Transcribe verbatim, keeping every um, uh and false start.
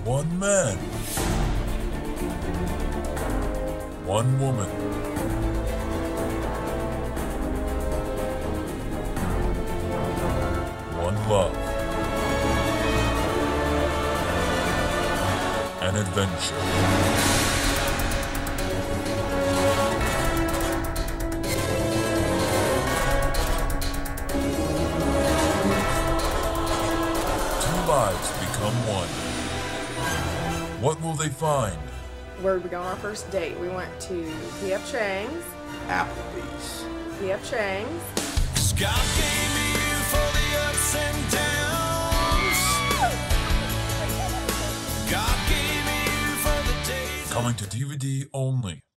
One man. One woman. One love. An adventure. Lives become one. What will they find? Where did we go on our first date? We went to P F Chang's. Applebee's. P F Chang's. God gave me you for the ups and downs. God gave me you for the days. Coming to D V D only.